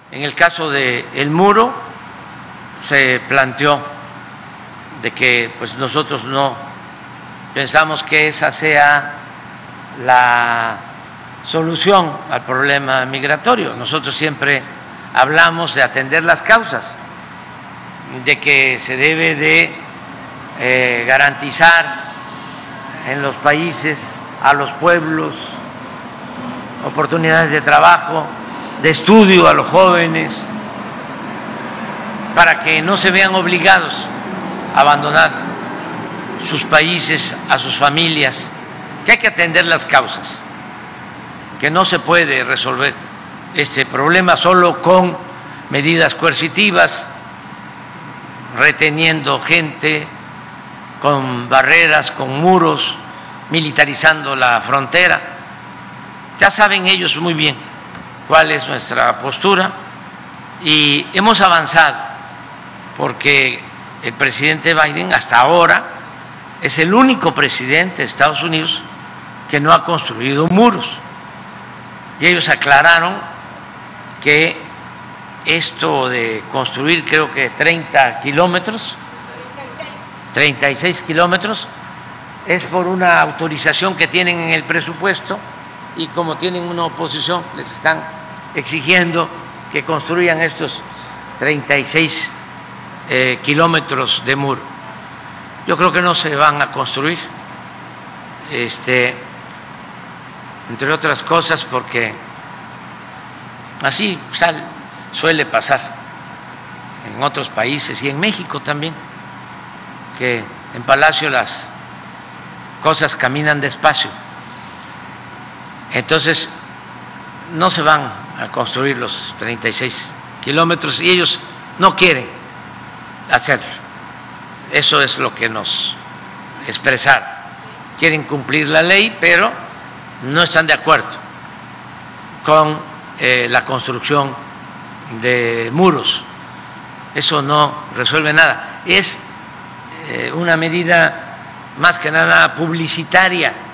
En el caso del muro se planteó de que pues nosotros no pensamos que esa sea la solución al problema migratorio. Nosotros siempre hablamos de atender las causas, de que se debe de garantizar en los países a los pueblos oportunidades de trabajo, de estudio a los jóvenes, para que no se vean obligados a abandonar sus países, a sus familias, que hay que atender las causas, que no se puede resolver este problema solo con medidas coercitivas, reteniendo gente, con barreras, con muros, militarizando la frontera. Ya saben ellos muy bien cuál es nuestra postura y hemos avanzado porque el presidente Biden hasta ahora es el único presidente de Estados Unidos que no ha construido muros. Y ellos aclararon que esto de construir creo que 30 kilómetros, 36 kilómetros, es por una autorización que tienen en el presupuesto y como tienen una oposición les están exigiendo que construyan estos 36 kilómetros de muro. Yo creo que no se van a construir, entre otras cosas porque así suele pasar en otros países y en México también, que en Palacio las cosas caminan despacio. Entonces no se van a construir los 36 kilómetros y ellos no quieren hacerlo. Eso es lo que nos expresaron. Quieren cumplir la ley, pero no están de acuerdo con la construcción de muros. Eso no resuelve nada. Es una medida más que nada publicitaria